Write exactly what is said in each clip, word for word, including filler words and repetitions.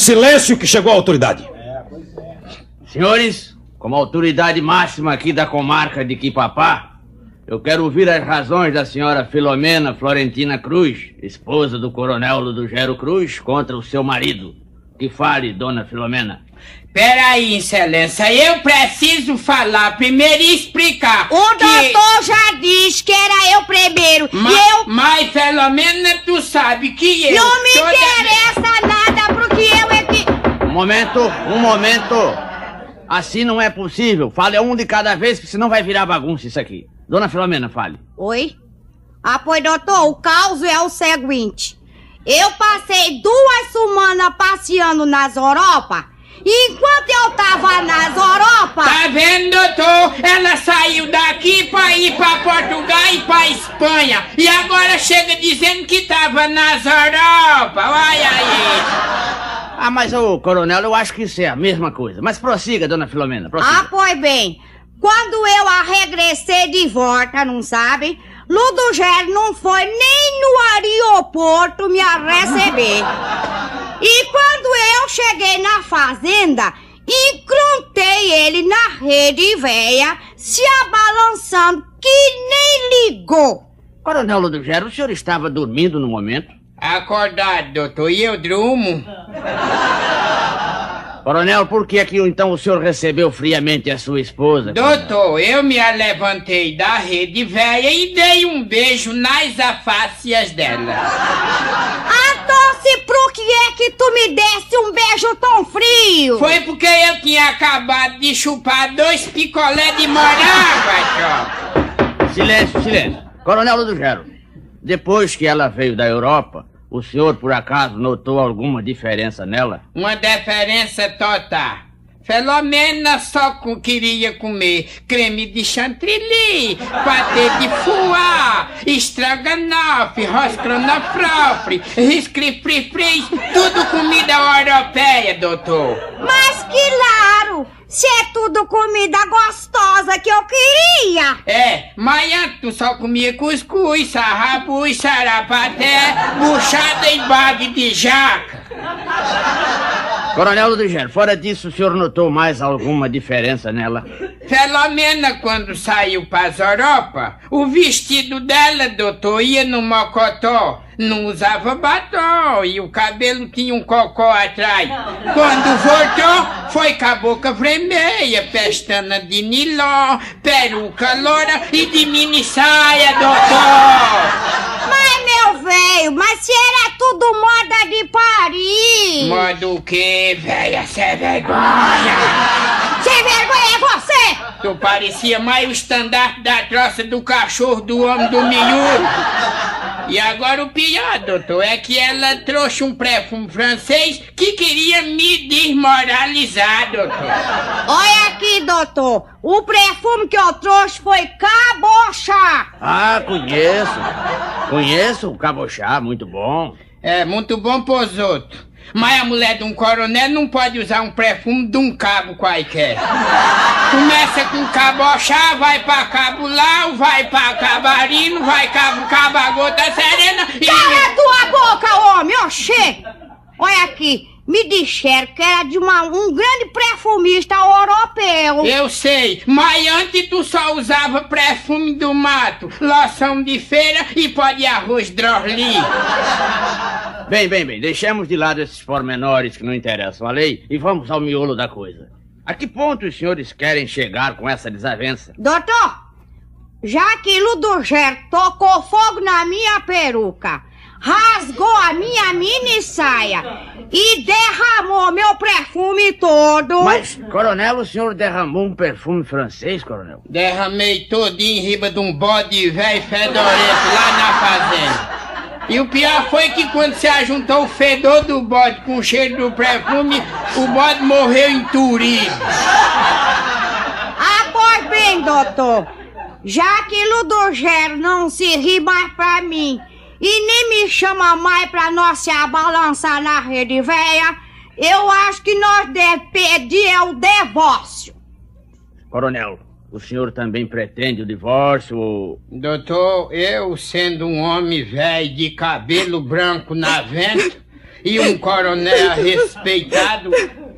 Silêncio que chegou a autoridade. Senhores, como autoridade máxima aqui da comarca de Quipapá, eu quero ouvir as razões da senhora Filomena Florentina Cruz, esposa do coronel Ludogero Cruz, contra o seu marido. Que fale, dona Filomena. Peraí, excelência, eu preciso falar primeiro e explicar. O que... doutor já disse que era eu primeiro. Ma e eu... Mas, Filomena, tu sabe que eu... Não me toda... interessa nada, porque eu é que... Um momento, um momento. Assim não é possível. Fale um de cada vez, que senão vai virar bagunça isso aqui. Dona Filomena, fale. Oi? Ah, pois, doutor, o caos é o seguinte. Eu passei duas semanas passeando nas Europa. E enquanto eu tava nas Europa... Tá vendo, doutor? Ela saiu daqui pra ir pra Portugal e pra Espanha. E agora chega dizendo que tava nas Europa. Olha aí. Ah, mas, ô, coronel, eu acho que isso é a mesma coisa. Mas prossiga, dona Filomena, prossiga. Ah, pois bem. Quando eu a regressei de volta, não sabe? Ludogero não foi nem no aeroporto me a receber. E quando eu cheguei na fazenda, encontrei ele na rede véia, se abalançando, que nem ligou. Coronel Ludogero, o senhor estava dormindo no momento? Acordado, doutor, e eu durmo. Coronel, por que é que então o senhor recebeu friamente a sua esposa? Doutor, eu me levantei da rede véia e dei um beijo nas afácias dela. Ah, Doce, por que é que tu me desse um beijo tão frio? Foi porque eu tinha acabado de chupar dois picolé de morango, Silêncio, silêncio. Coronel Ludogero, depois que ela veio da Europa, o senhor, por acaso, notou alguma diferença nela? Uma diferença total. Filomena só com, queria comer creme de chantilly, patê de foie, estrogonofe, roscronofrofre, riscri-fri-fri, tudo comida europeia, doutor. Mas claro, se é tudo comida gostosa que eu queria. É, mas antes tu só comia cuscuz, sarrabus, sarapaté, buchada e bague de jaca. Coronel Ludogero, fora disso, o senhor notou mais alguma diferença nela? Filomena, quando saiu para as Europa, o vestido dela, doutor, ia no mocotó. Não usava batom e o cabelo tinha um cocó atrás. Quando voltou, foi com a boca vermelha, pestana de niló, peruca loura e de mini saia, doutor. Mas, meu velho, mas se era tudo moda de Paris. Moda o quê, velha? Sem vergonha. Sem vergonha é você! Tu parecia mais o estandarte da troça do cachorro do homem do miúdo. E agora o pior, doutor, é que ela trouxe um perfume francês que queria me desmoralizar, doutor. Olha aqui, doutor. O perfume que eu trouxe foi Cabochá. Ah, conheço. Conheço o Cabochá, muito bom. É, muito bom pros outros. Mas a mulher de um coronel não pode usar um perfume de um cabo qualquer. Começa com Cabochá, vai pra Cabo Lau, vai pra Cabarino, vai Cabo Cabagota Serena e... Cala tua boca, homem, oxê! Olha aqui, me disseram que era de uma, um grande perfumista europeu. Eu sei, mas antes tu só usava perfume do mato, loção de feira e pó de arroz drosli. Bem, bem, bem, deixemos de lado esses pormenores que não interessam a lei e vamos ao miolo da coisa. A que ponto os senhores querem chegar com essa desavença? Doutor, já que Ludogero tocou fogo na minha peruca, rasgou a minha mini saia e derramou meu perfume todo... Mas, coronel, o senhor derramou um perfume francês, coronel? Derramei todinho em riba de um bode velho fedorento lá na fazenda. E o pior foi que quando se ajuntou o fedor do bode com o cheiro do perfume, o bode morreu enturido. Ah, pois bem, doutor, já que Ludogero não se ri mais pra mim e nem me chama mais pra nós se abalançar na rede véia, eu acho que nós devemos pedir é o divórcio. Coronel, o senhor também pretende o divórcio ou... Doutor, eu sendo um homem velho de cabelo branco na venta, e um coronel respeitado.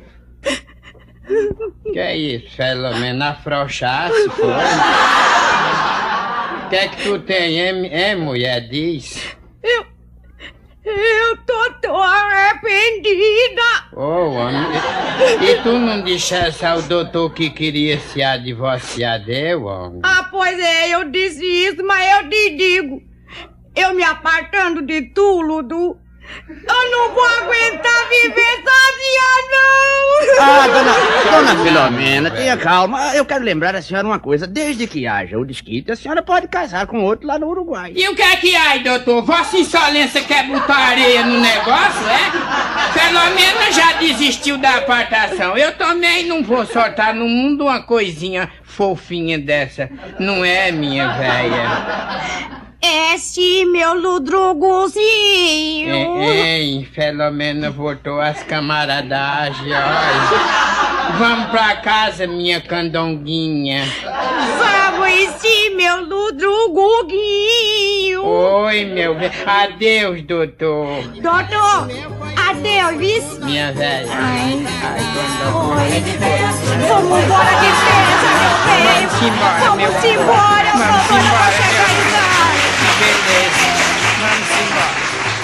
Que é isso, Filomena? Afrouxasse, foi? O que é que tu tem, hein, hein, mulher? Diz. Eu... Eu tô tão arrependida. Oh, homem. E tu não dissesse ao doutor que queria se divorciar dele, homem? Ah, pois é, eu disse isso, mas eu te digo. Eu me apartando de tu, Ludu, eu não vou aguentar viver sozinha, não! Ah, dona, dona Filomena, tenha calma. Eu quero lembrar a senhora uma coisa. Desde que haja o desquite, a senhora pode casar com outro lá no Uruguai. E o que é que há, doutor? Vossa Excelência quer botar areia no negócio, é? Filomena já desistiu da apartação. Eu também não vou soltar no mundo uma coisinha fofinha dessa. Não é, minha velha? É sim, meu ludrugozinho. Ei, Filomena voltou às camaradagens, olha. Vamos pra casa, minha candonguinha. Vamos sim, meu ludruguinho. Oi, meu velho. Adeus, doutor. Doutor, adeus, vice. Minha velha. Ai, Ai, quando oi. Vamos embora de festa, meu velho. Vamos embora, meu Vamos embora, eu Vamos vou embora, chegar em casa. Beleza. Vamos embora.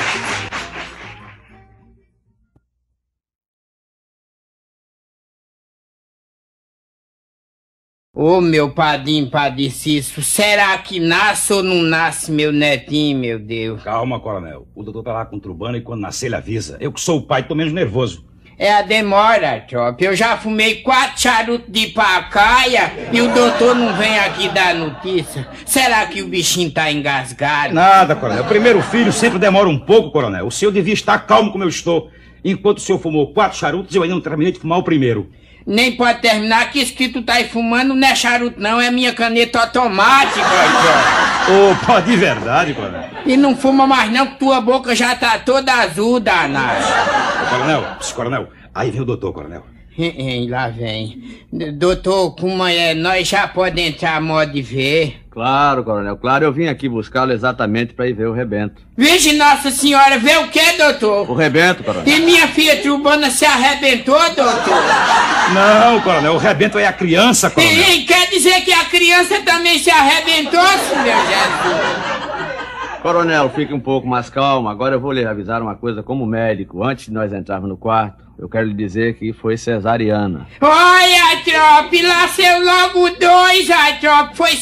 Ô, meu padrinho padecido, será que nasce ou não nasce meu netinho, meu Deus? Calma, coronel. O doutor tá lá com turbana e quando nascer ele avisa. Eu que sou o pai, tô menos nervoso. É a demora, Trop. Eu já fumei quatro charutos de pacaia e o doutor não vem aqui dar notícia. Será que o bichinho tá engasgado? Nada, coronel. O primeiro filho sempre demora um pouco, coronel. O senhor devia estar calmo como eu estou. Enquanto o senhor fumou quatro charutos, eu ainda não terminei de fumar o primeiro. Nem pode terminar, que escrito tá aí fumando não é charuto não, é minha caneta automática, Trop. Opa, de verdade, coronel. E não fuma mais não, que tua boca já tá toda azul, danado. Ô, coronel, pss, coronel, aí vem o doutor, coronel. Hein, lá vem. D- Doutor, como é, nós já podemos entrar a modo de ver. Claro, coronel, claro. Eu vim aqui buscá-lo exatamente para ir ver o rebento. Virgem Nossa Senhora, vê o que, doutor? O rebento, coronel. E minha filha Trubana se arrebentou, doutor? Não, coronel, o rebento é a criança, coronel. E, e quer dizer que a criança também se arrebentou, meu Jesus? Coronel, fique um pouco mais calmo. Agora eu vou lhe avisar uma coisa como médico. Antes de nós entrarmos no quarto, eu quero lhe dizer que foi cesariana. Olha, Trop, nasceu logo dois, a Trop, foi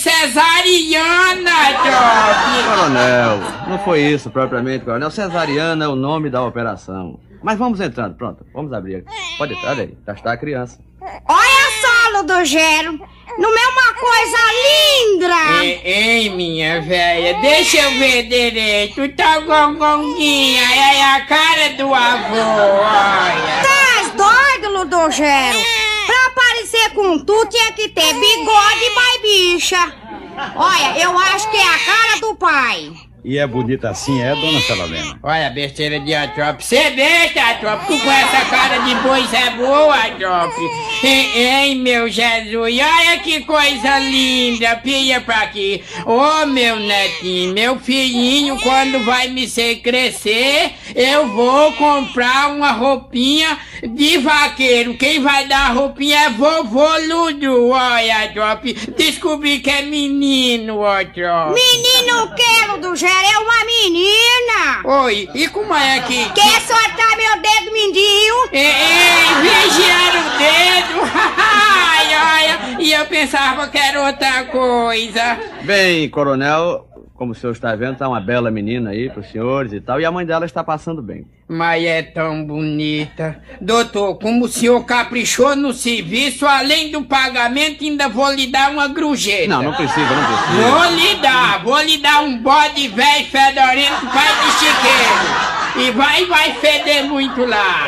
cesariana, Trop. Coronel, não foi isso propriamente, coronel. Cesariana é o nome da operação. Mas vamos entrando, pronto. Vamos abrir aqui. Pode entrar aí, já está a criança. Olha só, Ludogero. Não é uma coisa linda? Ei, ei, minha velha, deixa eu ver direito. Tá gongonguinha, é a cara do avô, olha. Tás doido, Ludogero? Pra parecer com tu, tinha que ter bigode, mais bicha. Olha, eu acho que é a cara do pai. E é bonita assim, é, dona Filomena? Olha a besteira de Atrop. Você besta, Atrop. Tu com essa cara de boi é boa, Atrop. Ei, ei, meu Jesus. Olha que coisa linda. Pia pra aqui. Ô, oh, meu netinho, meu filhinho, quando vai me ser crescer, eu vou comprar uma roupinha de vaqueiro. Quem vai dar a roupinha é vovô Ludo. Olha, Atrop. Descobri que é menino, Atrop. Menino o que, Ludogero? É uma menina! Oi, e como é que... Quer soltar meu dedo mindinho? Ei, ei, vigiar o dedo! Ai, olha, e eu pensava que era outra coisa. Bem, coronel, como o senhor está vendo, tá uma bela menina aí pros senhores e tal, e a mãe dela está passando bem. Mas é tão bonita. Doutor, como o senhor caprichou no serviço, além do pagamento, ainda vou lhe dar uma grujeta. Não, não precisa, não precisa. Vou lhe dar, vou lhe dar um bode velho fedorento, pai de chiqueiro. E vai, vai feder muito lá.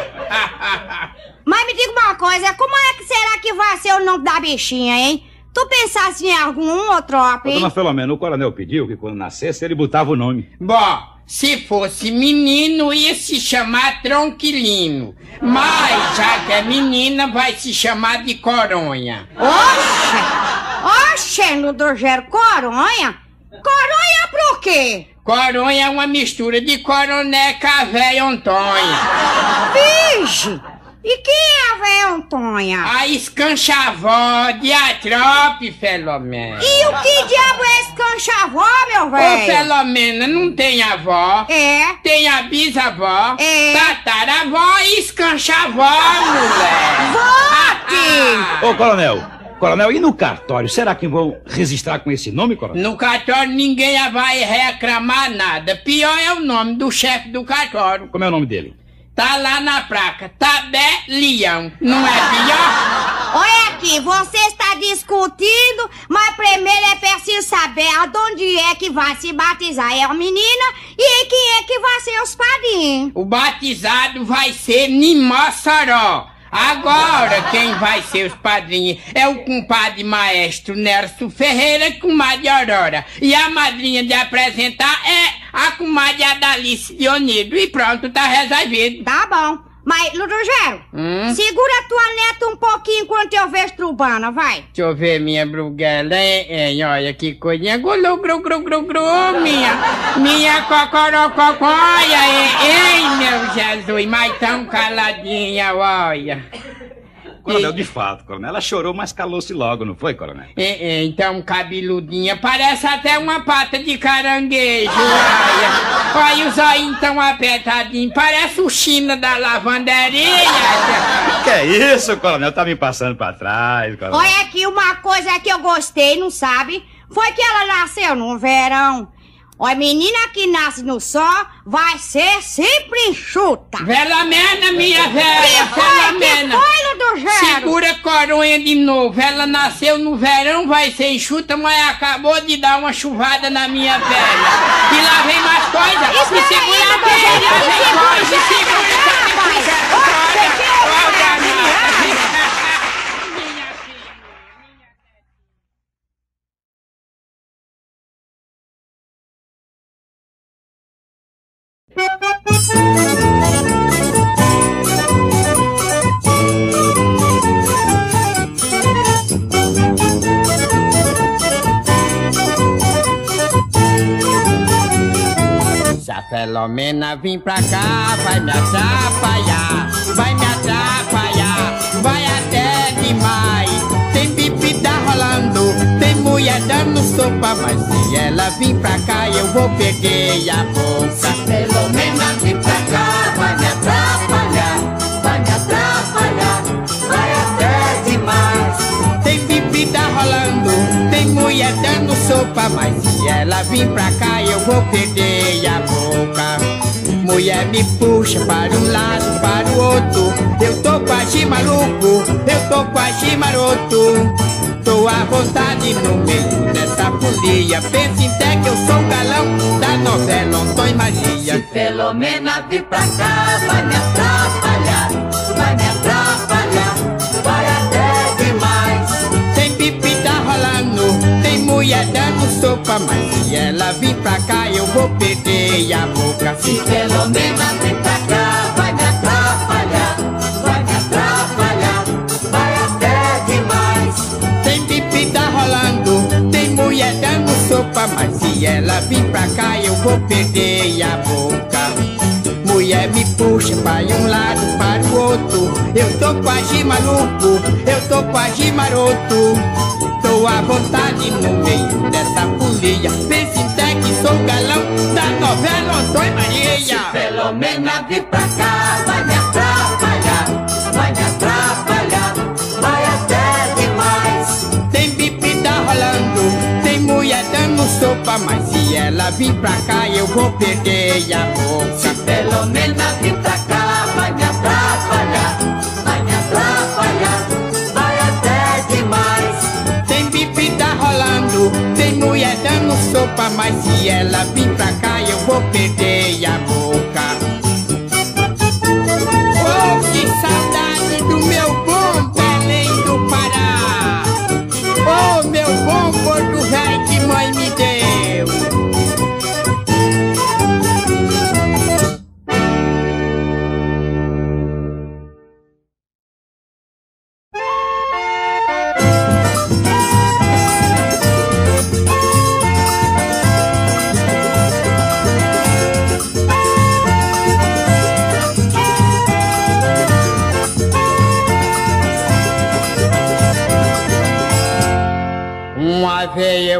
Mas me diga uma coisa, como é que será que vai ser o nome da bichinha, hein? Tu pensasse em algum outro, Ô, dona Filomena, o coronel pediu que quando nascesse ele botava o nome. Bom, se fosse menino ia se chamar Tronquilino. Mas já que é menina vai se chamar de Coronha. Oxe! Oxe, Ludogero, Coronha? Coronha pro quê? Coronha é uma mistura de coroné com a véia Antônia. Vixe! E quem é a véia Antônia? A escanchavó de Atrope, Filomena. E o que diabo é esse canchavó, meu Ô, velho? Filomena, não tem avó. É. Tem a bisavó, É. tataravó e escanchavó, mulher. Vote! Ô, coronel, coronel, e no cartório, será que vão registrar com esse nome, coronel? No cartório ninguém vai reclamar nada. Pior é o nome do chefe do cartório. Como é o nome dele? Tá lá na placa, Tabelião. Não é pior? Olha aqui, você está discutindo, mas primeiro é preciso saber aonde é que vai se batizar. É a menina e quem é que vai ser os padrinhos. O batizado vai ser em Mossoró. Agora, quem vai ser os padrinhos é o compadre maestro Nelson Ferreira e comadre Aurora. E a madrinha de apresentar é a comadre Adalice Dionido. E pronto, tá resolvido. Tá bom. Mas, Ludogero, Hum? segura a tua neta um pouquinho enquanto eu vejo trubana, vai. Deixa eu ver minha bruguela, hein, hein? Olha que coisinha. Gulu, gru, gru, gru, gru, minha. Minha cocorococóia, hein? Ei, meu Jesus, mas tão caladinha, olha. Coronel, de fato, coronel, ela chorou, mas calou-se logo, não foi, coronel? É, é, então, cabeludinha, parece até uma pata de caranguejo, olha. Olha os olhinhos tão apertadinhos, parece o China da lavanderia. Que é isso, coronel? Tá me passando pra trás, coronel. Olha aqui, uma coisa que eu gostei, não sabe? Foi que ela nasceu no verão. Olha, menina que nasce no sol vai ser sempre enxuta. Velomena, minha velha, Que foi, que Velomena. foi, Ludogero? Segura a coronha de novo. Ela nasceu no verão, vai ser enxuta, mas acabou de dar uma chuvada na minha velha. E lá vem mais coisa. Espera Me segura aí, bem, Ludogero, lá me vem segura, coisa. me Segura segura, essa rapaz. Ô, você que é o cara, minha filha. Se a Filomena vir pra cá, vai me atrapalhar, vai me atrapalhar, vai até demais. Tem bebida rolando, tem mulher dando sopa, mas se ela vir pra cá, eu vou perder a boca. Se a Filomena vir pra cá, vai me atrapalhar, vai me atrapalhar, vai até demais. Tem bebida rolando, tem mulher dando sopa, mas se ela vir pra cá, eu vou perder a boca. Mulher me puxa para um lado, para o outro, eu tô quase maluco, eu tô quase maroto. Tô à vontade no meio dessa folia, pensa até que eu sou o galão da novela Antônio Maria. Se Filomena vir pra cá, vai me atrapalhar, vai me atrapalhar, vai até demais. Tem bebida rolando, tem mulher dando sopa, mas se ela vir pra cá, eu vou perder a boca. Se Filomena vir pra cá, vai me atrapalhar, vai me atrapalhar, vai até demais. Tem bebida rolando, tem mulher dando sopa, mas se ela vir pra cá, eu vou perder a boca. Mulher me puxa para um lado, para o outro, eu tô quase maluco, eu tô quase maroto. Tô à vontade no meio dessa folia, pensa até que sou o galão da novela Antônio Maria. Se Filomena vir pra cá, vai me atrapalhar, vai me atrapalhar, vai até demais. Tem bebida rolando, tem mulher dando sopa, mas se ela vir pra cá, eu vou perder a boca. Se Filomena vir pra cá, vai me atrapalhar, vai me atrapalhar, vai até demais. Tem bebida rolando, tem mulher dando sopa, mas se ela vir pra cá, eu vou perder a boca. Oh, que saudade do meu bom Belém do Pará. Oh, meu bom Porto Velho que mãe me deu.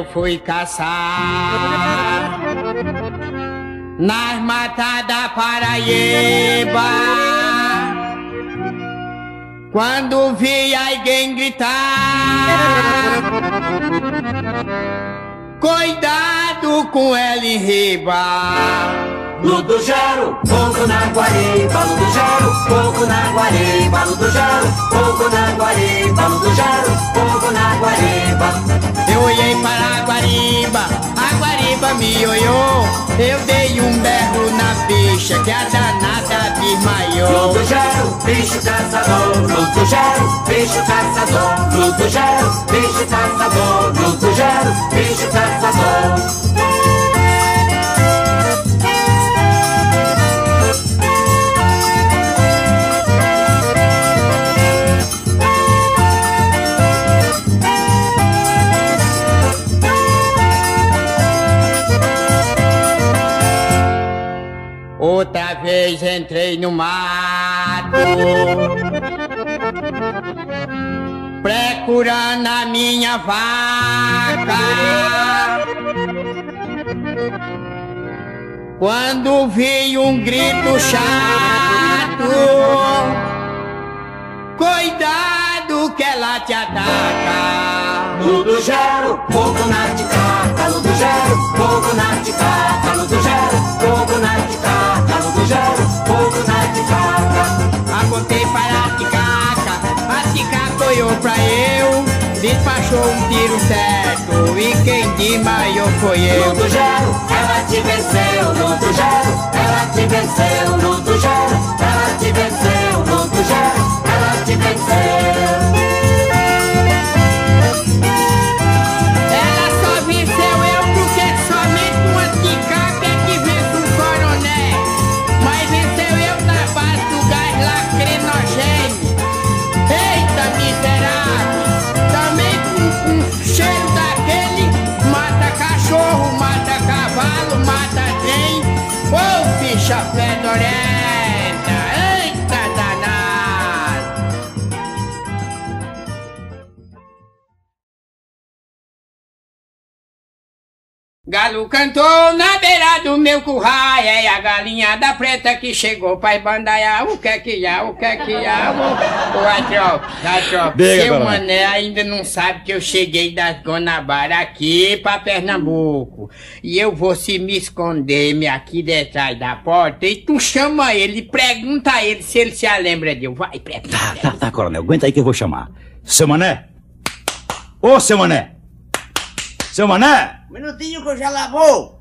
eu fui caçar nas matas da Paraíba, quando vi alguém gritar, cuidado com ela em riba. Ludo Gero, fogo na Guariba, Ludo Gero, fogo na Guariba, Ludo Gero, fogo na Guariba, Ludo Gero, fogo na Guariba. Eu olhei para a Guariba, a Guariba me olhou, eu dei um berro na bicha que a danada desmaiou. Ludo Gero, bicho caçador, Ludo Gero, bicho caçador, Ludo Gero, bicho caçador, Ludo Gero, bicho caçador. Outra vez entrei no mato, procurando a minha vaca, quando vi um grito chato, cuidado que ela te ataca. Ludo Gero, fogo na ticaca, Ludo Gero, fogo na ticaca, Ludo Gero, fogo na ticaca, Ludo Gero, fogo na ticaca. Apontei para a ticaca, a ticaca olhou pra eu, despachou um tiro certo, e quem desmaiou foi eu. Ludo Gero, ela te venceu, Ludo Gero, ela te venceu, Ludo Gero, ela te venceu, Ludo Gero, ela te venceu. Chapé dorenta, eita danado. Galo cantou na beira do meu curral, é a galinha da preta que chegou pra esbandaiar. O que é que há, o que é que há? Ô, Atrope, Atrope, seu mané ainda não sabe que eu cheguei das Guanabara aqui pra Pernambuco. E eu vou se me esconder-me aqui detrás da porta e tu chama ele, pergunta a ele se ele se lembra de eu. Vai, pergunta. Tá, tá, tá, coronel, aguenta aí que eu vou chamar. Seu Mané? Ô, seu Mané! Seu Mané! Um minutinho que eu já lavou.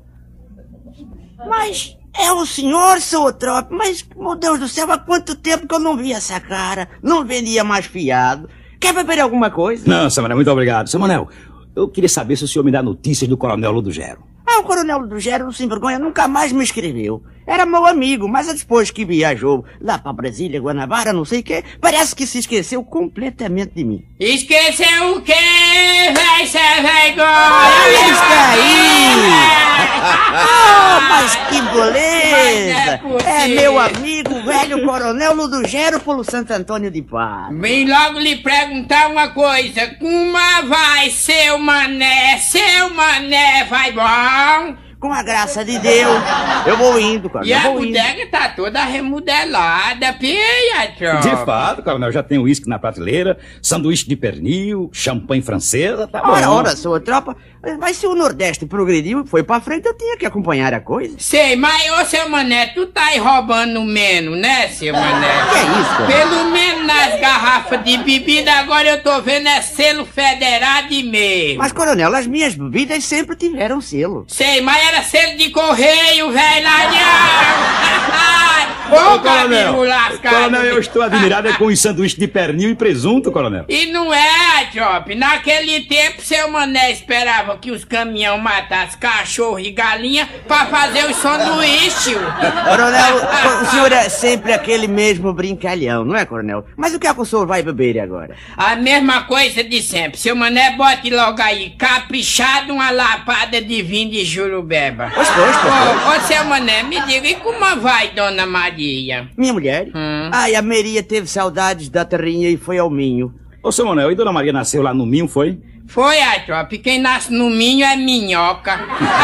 Mas é o senhor, seu Trope? Mas, meu Deus do céu, há quanto tempo que eu não vi essa cara? Não venia mais fiado. Quer beber alguma coisa? Não, seu Mané, muito obrigado. Seu Manel, eu queria saber se o senhor me dá notícias do coronel Ludo Gero. Ah, o coronel Ludo Gero, sem vergonha, nunca mais me escreveu. Era meu amigo, mas depois que viajou lá pra Brasília, Guanabara, não sei o quê, parece que se esqueceu completamente de mim. Esqueceu o quê, véi, cê vergonha? Olha, está aí! Oh, mas que beleza! Mas é é meu amigo, o velho coronel Ludo Gero, pelo Santo Antônio de Paz. Vim logo lhe perguntar uma coisa. Como vai, seu mané? Seu mané vai bom? Com a graça de Deus, eu vou indo, coronel. E a vou indo. bodega tá toda remodelada, pia, De fato, coronel, já tem uísque na prateleira, sanduíche de pernil, champanhe francesa, tá bom. Ora, ora, sua tropa, mas se o Nordeste progrediu e foi pra frente, eu tinha que acompanhar a coisa. Sei, mas ô seu mané, tu tá aí roubando menos, né, seu mané? Que é isso, coronel? Pelo menos nas garrafas de bebida, agora eu tô vendo é selo federado mesmo. Mas, coronel, as minhas bebidas sempre tiveram selo. Sei, mas era selo de correio, velho ladrão! Ô, coronel, lascado! coronel, eu estou admirado é com os sanduíches de pernil e presunto, coronel. E não é, Job. Naquele tempo, seu mané esperava que os caminhão matassem cachorro e galinha pra fazer os sanduíches. Coronel, o senhor é sempre aquele mesmo brincalhão, não é, coronel? Mas o que é que o senhor vai beber agora? A mesma coisa de sempre. Seu mané, bote logo aí, caprichado, uma lapada de vinho de Jurubeba. Pois, pois, pois. Ô, ô, seu mané, me diga, e como vai, dona Maria? Minha mulher? Hum. Ai, a Maria teve saudades da terrinha e foi ao Minho. Ô, seu Manel, e Dona Maria nasceu lá no Minho, foi? Foi, a tropa. Quem nasce no minho é minhoca.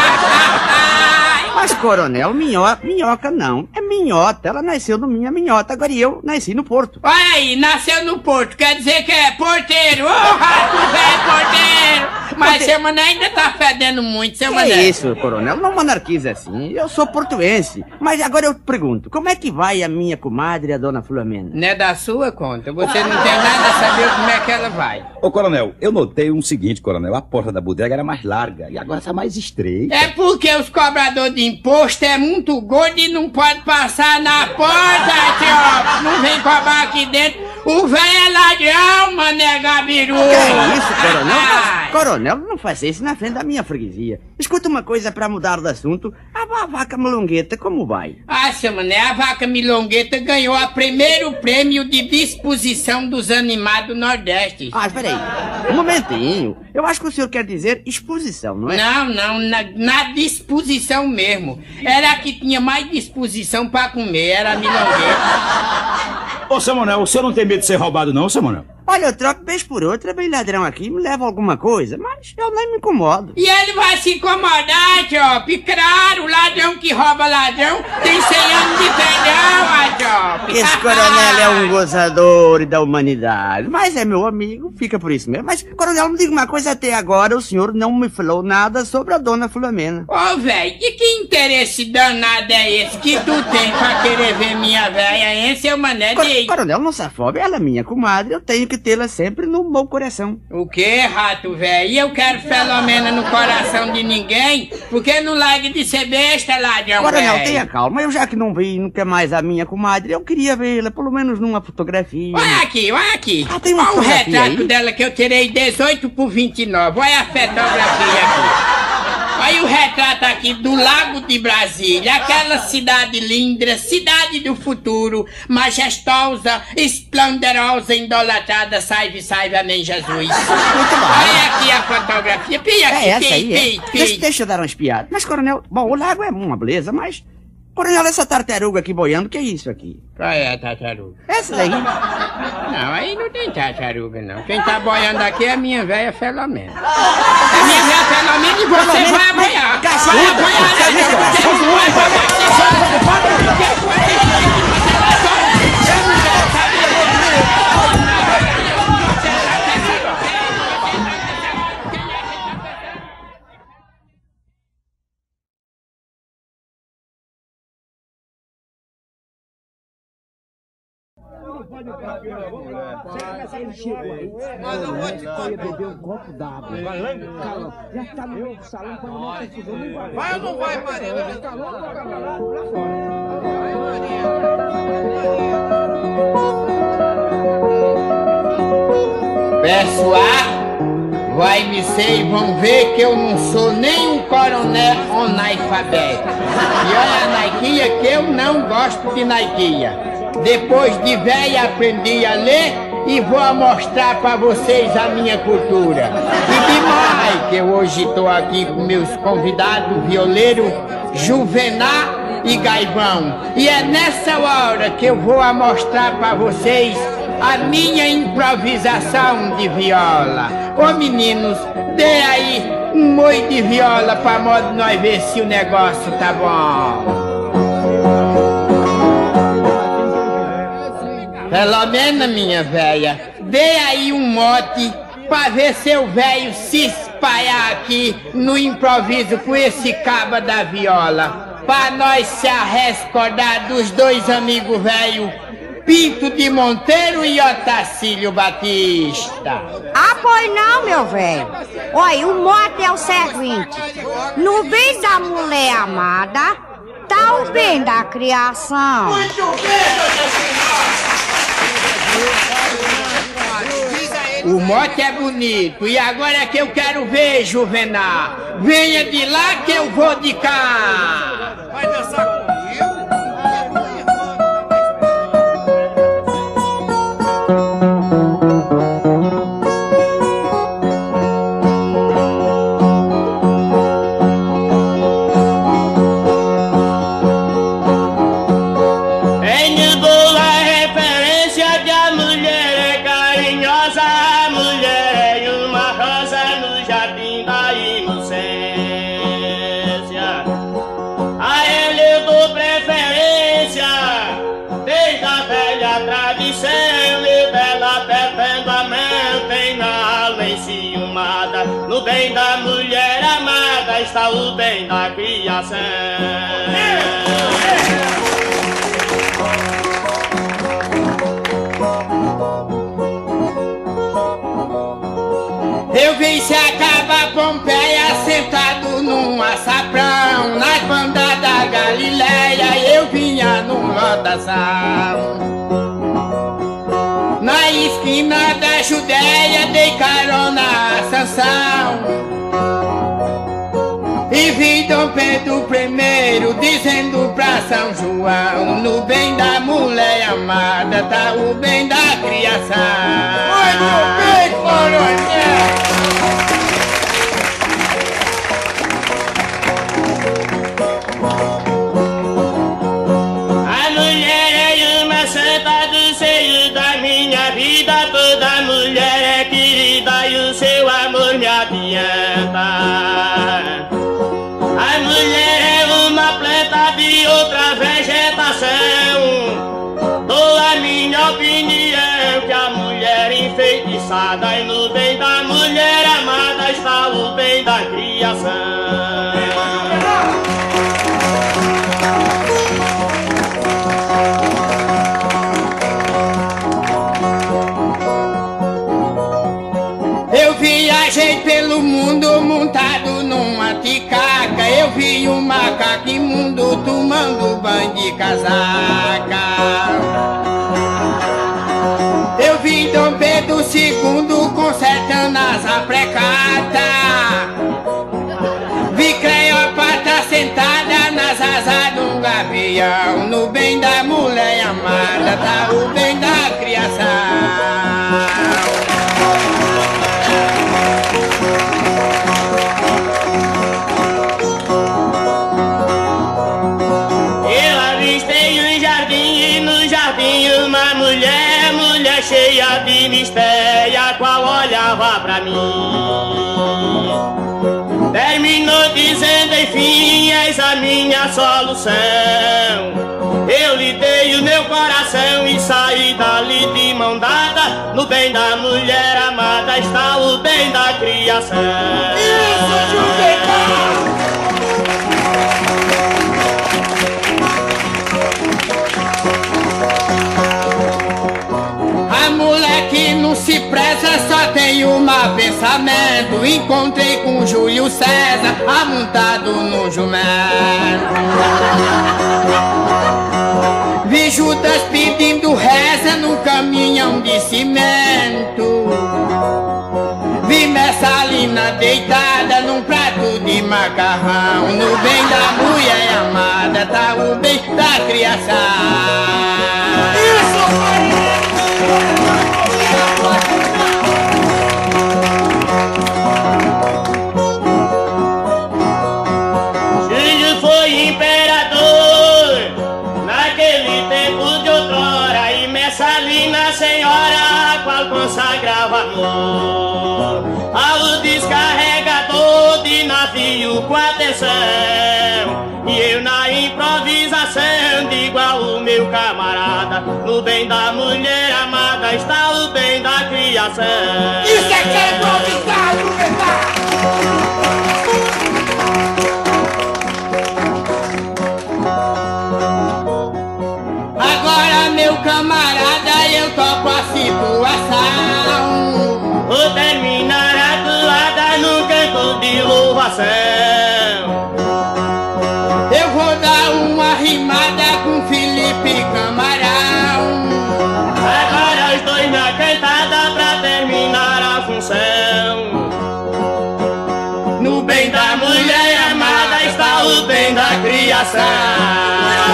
Mas, coronel, minhoca, minhoca não. É minhota. Ela nasceu no minho, é minhota. Agora eu nasci no Porto. Olha aí, nasceu no Porto. Quer dizer que é porteiro. Ô, rato velho porteiro. Mas seu mané ainda tá fedendo muito, seu Que mané. é isso, coronel? Não monarquize assim. Eu sou portuense. Mas agora eu te pergunto, como é que vai a minha comadre, a dona Filomena? Não é da sua conta. Você não tem nada a saber como é que ela vai. Ô, coronel, eu notei um seguinte, coronel. A porta da bodega era mais larga e agora tá mais estreita. É porque os cobradores de imposto é muito gordo e não pode passar na porta, tio. Não vem cobrar aqui dentro. O velho é ladrão, mané Gabiru. Que é isso, coronel? Mas, coronel, não faça isso na frente da minha freguesia. Escuta uma coisa pra mudar de assunto. A, a vaca melongueta, como vai? Ah, seu mané, a vaca milongueta ganhou o primeiro prêmio de disposição dos animais do Nordeste. Ah, peraí. Um momentinho. Eu acho que o senhor quer dizer exposição, não é? Não, não, na, na disposição mesmo. Era a que tinha mais disposição pra comer, era a milongueta. Ô, seu Manuel, o senhor não tem medo de ser roubado não, seu Manuel? Olha, eu troco vez por outra, bem ladrão aqui, me leva alguma coisa, mas eu nem me incomodo. E ele vai se incomodar, Chope. Claro, ladrão que rouba ladrão tem cem anos de perdão, Chope. Esse coronel é um gozador da humanidade, mas é meu amigo, fica por isso mesmo. Mas, coronel, me diga uma coisa, até agora o senhor não me falou nada sobre a dona Filomena. Ô, velho, e que interesse danado é esse que tu tem pra querer ver minha velha, hein, seu mané? Cor coronel, não se afobe, ela é minha comadre, eu tenho que tê-la sempre no meu coração. O que, rato velho? E eu quero Filomena no coração de ninguém, porque não largue de ser besta, ladrão. Coronel, véio. tenha calma, eu já que não vi nunca mais a minha comadre, eu queria vê-la, pelo menos numa fotografia. Olha aqui, olha aqui. Ah, tem uma olha o fotografia retrato aí? dela que eu tirei dezoito por vinte e nove. Olha a fotografia aqui. Olha o retrato aqui do Lago de Brasília, aquela cidade linda, cidade do futuro, majestosa, esplendorosa, idolatrada, salve, salve, amém, Jesus. Muito bom. Olha aqui a fotografia, pia aqui, É essa pia, aí, pia, é. pia. Deixa, deixa eu dar uma espiada. Mas, coronel, bom, o lago é uma beleza, mas... Coronel, essa tartaruga aqui boiando, que é isso aqui? Qual é a tartaruga? Essa daí? Não, aí não tem tartaruga, não. Quem tá boiando aqui é a minha velha Filomena. A minha velha Filomena e você Filomena, vai boiar. caceta, Vai boiar, caceta, né? caceta. Vai Ele chegou aí, mas eu vou te contar. Beber um copo d'água. Calma, já tá no meio do salão pra não ter confusão. Vai ou não vai, Maria? Calma, Pessoal, vai me ser e vão ver que eu não sou nem um coronel analfabeto. E olha a Naiquinha que eu não gosto de Naiquinha. Depois de velha aprendi a ler e vou mostrar para vocês a minha cultura. E demais que eu hoje estou aqui com meus convidados, violeiro Juvená e Gaivão. E é nessa hora que eu vou mostrar para vocês a minha improvisação de viola. Ô meninos, dê aí um oi de viola para modo nós ver se o negócio tá bom. Filomena, minha velha, dê aí um mote pra ver seu velho se espalhar aqui no improviso com esse caba da viola. Pra nós se arrecordar dos dois amigos velhos, Pinto de Monteiro e Otacílio Batista. Ah, pois não, meu velho. Olha, o mote é o seguinte: no bem da mulher amada, tá o bem da criação. Muito bem, dona senhora! O mote é bonito, e agora é que eu quero ver, Juvená. Venha de lá que eu vou de cá. Vai dançar comigo? Em Lisboa a referência de a mulher é carinhosa, a mulher é uma rosa no bem da mulher amada está o bem da criação. Eu vi se acaba Pompeia sentado num açafrão. Nas bandas da Galileia eu vinha num lotação. Na esquina da Judéia dei carona a Sansão. E vi Dom Pedro I dizendo pra São João: no bem da mulher amada tá o bem da criação. Muito bem, coronel! A mulher é uma santa do seio da minha vida. Toda mulher é querida e o seu amor me adianta. A mulher é uma planta de outra vegetação. Dou a minha opinião que a mulher enfeitiçada, e no bem da mulher amada está o bem da criação. Eu viajei pelo mundo montado numa ticaca. Eu vi um macaco imundo tomando banho de casaca. Eu vi Dom Pedro segundo consertando as aprecatas. Vi Cleópatra sentada nas asas de um gavião. No bem da mulher amada tá o bem da criação. Cheia de mistério, a qual olhava pra mim. Terminou dizendo, enfim, eis a minha solução. Eu lhe dei o meu coração e saí dali de mão dada. No bem da mulher amada está o bem da criação. Isso, Juvenal! A mulher que não se preza só tem um pensamento. Encontrei com Júlio César amontado no jumento. Vi Judas pedindo reza no caminhão de cimento. Vi Messalina deitada num prato de macarrão. No bem da mulher amada tá o bem da criação. Isso, Júlio foi imperador naquele tempo de outrora, e Messalina senhora a qual consagrava amor ao descarregador de navio com atenção. E eu na improvisação digo ao meu camarada: no bem da mulher amada está o bem da criação. Isso é que é improvisado, verdade! Agora, meu camarada, eu toco a situação. Vou terminar a toada num canto de louvação. Eu vou dar uma rimada com Felipe Camarão. Agora os dois na cantada pra terminar a função. No bem da mulher amada está o bem da criação.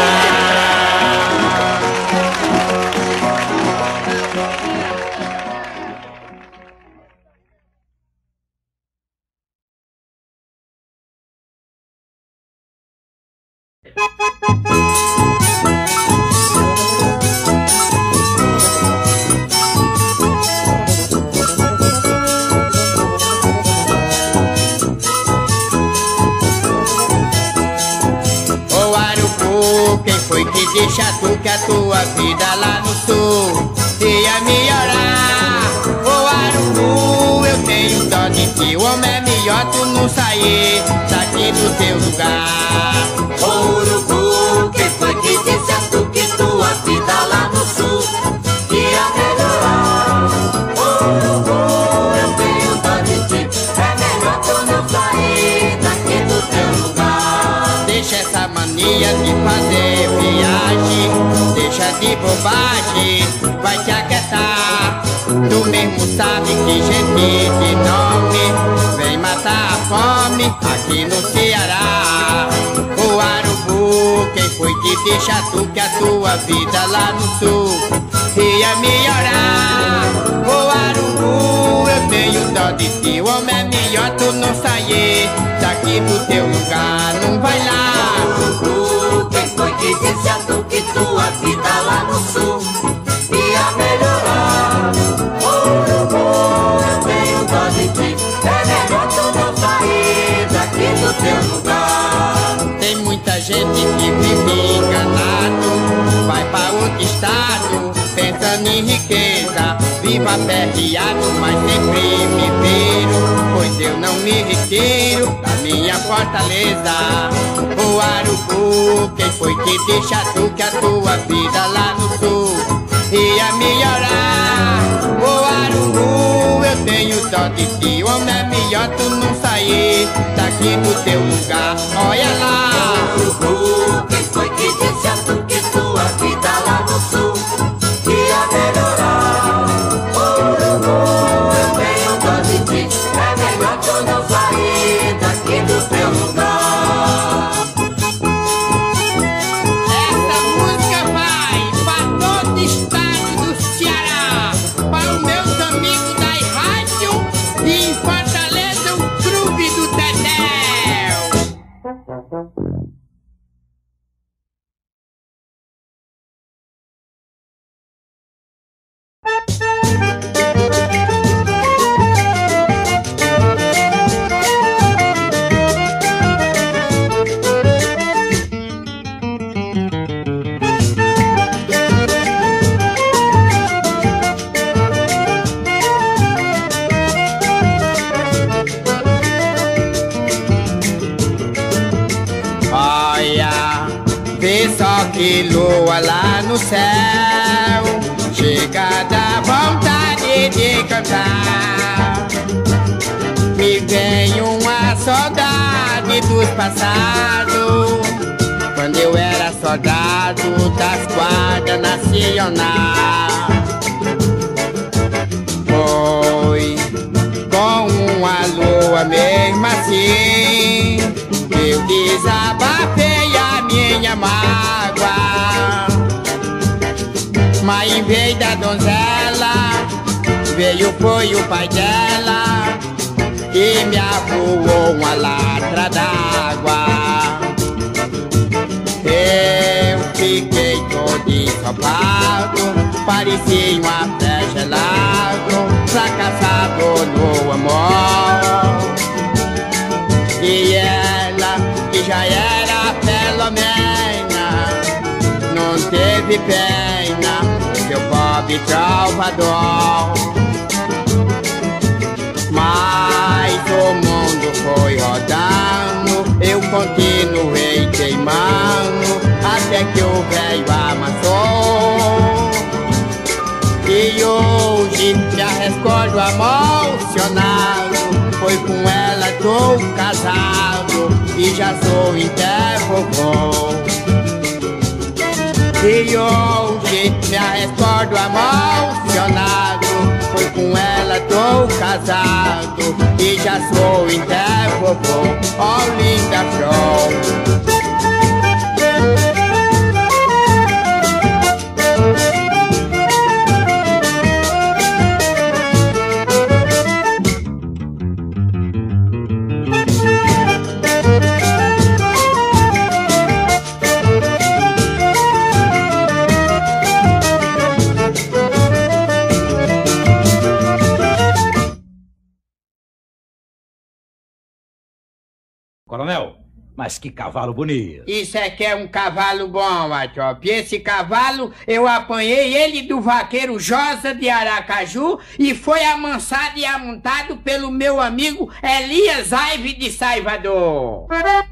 Deixa tu que a tua vida lá no sul ia melhorar. Ô Arucu, eu tenho dó de de ti, homem, é melhor tu não sair daqui do teu lugar. Ô urubu, quem foi que disse a tu que tua vida lá no sul ia melhorar? Ô urubu, eu tenho dó de ti, é melhor tu não sair daqui do teu lugar. Deixa essa mania de fazer viagem, deixa de bobagem, vai te aquietar. Tu mesmo sabe que gente de nome vem matar a fome aqui no Ceará. O Arubu, quem foi que deixa tu que a tua vida lá no sul ia melhorar? O Arubu, eu tenho dó de ti, homem, é melhor tu não sair daqui do teu lugar, não vai lá. Urubu, quem foi que disse a tu que tua vida lá no sul ia melhorar? Urubu, eu tenho dó de ti, é melhor tu não sair daqui do teu lugar. Tem muita gente que vive enganado, vai pra outro estado pensando em riqueza, viva aperreado, mas sempre me viro, pois eu não me retiro da minha fortaleza. O Arubu, quem foi que deixa tu que a tua vida lá no sul ia melhorar? O Arubu, eu tenho dó de ti, homem, é melhor tu não sair daqui do teu lugar, olha lá. Urubu, quem foi que disse a tu que tua vida lá no sul ia melhorar? Urubu, eu tenho dó de ti, é melhor tu não sair daqui do teu lugar. Essa música vai para todo o estado do Ceará, para os meus amigos da rádio e em Fortaleza o clube do Dedéu. Olha, vê só que lua lá no céu, chega da vontade de cantar. Me vem uma saudade dos passados, quando eu era soldado das guardas nacional. Foi com uma lua mesmo assim eu desabafei a minha mágoa, mas em vez da donzela veio foi o pai dela que me avoou uma latra d'água. Eu fiquei todo ensopado, parecia uma pé gelado, fracassado no amor. E ela, que já era Filomena, não teve pena, seu pobre trovador. Mas o mundo foi rodando, eu continuei queimando, até que o velho amassou. E hoje me recordo emocionado, foi com ela tô casado e já sou intervovô. E hoje me recordo emocionado, foi com ela tô casado e já sou intervovô. Oh, linda flor. Coronel, Mas que cavalo bonito. Isso é que é um cavalo bom, Matrope. Esse cavalo, eu apanhei ele do vaqueiro Josa de Aracaju e foi amansado e amontado pelo meu amigo Elias Aive de Salvador.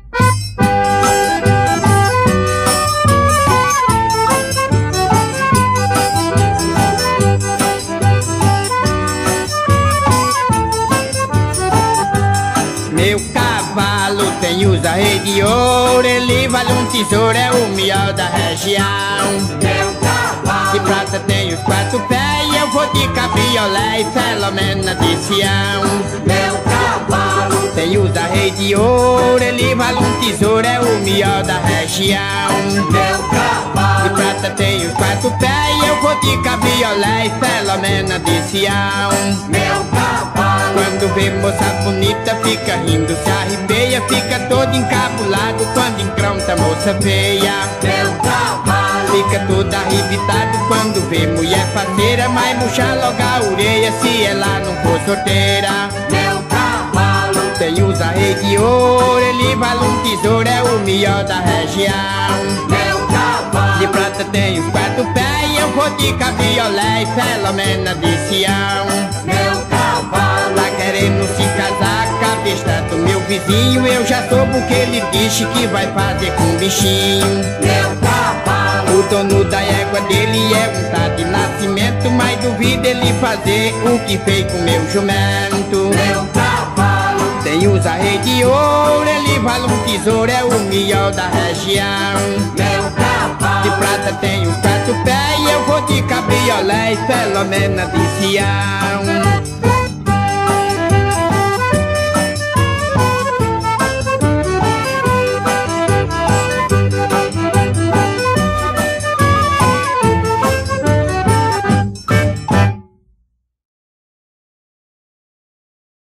Meu cavalo tem os arreios de ouro, ele vale um tesouro, é o melhor da região. Meu cavalo de prata tem os quatro pés, eu vou de cabriolé e Filomena de Sião. Meu cavalo tem os arreios de ouro, ele vale um tesouro, é o melhor da região. Meu cavalo de prata tem os quatro pés, eu vou de cabriolé e Filomena de Sião. Meu cavalo quando vê moça bonita fica rindo, se arrepeia, fica todo encabulado quando encronta moça feia. Meu cavalo fica todo arrebitado quando vê mulher parceira, mas murcha logo a orelha se ela não for sorteira. Meu cavalo tem os arreios de ouro, ele vale um tesouro, é o melhor da região. Meu cavalo de prata tem os quatro pés, eu vou de cabriolé e Filomena de Sião. Meu cavalo tá querendo se casar com a besta do meu vizinho, eu já soube o que ele disse que vai fazer com o bichinho. Meu cavalo o dono da égua dele é um tá de nascimento, mas duvido ele fazer o que fez com meu jumento. Meu cavalo tem os arreios de ouro, ele vale um tesouro, é o melhor da região. Meu cavalo de prata tem os quatro pés, eu vou de cabriolé e Filomena de Sião.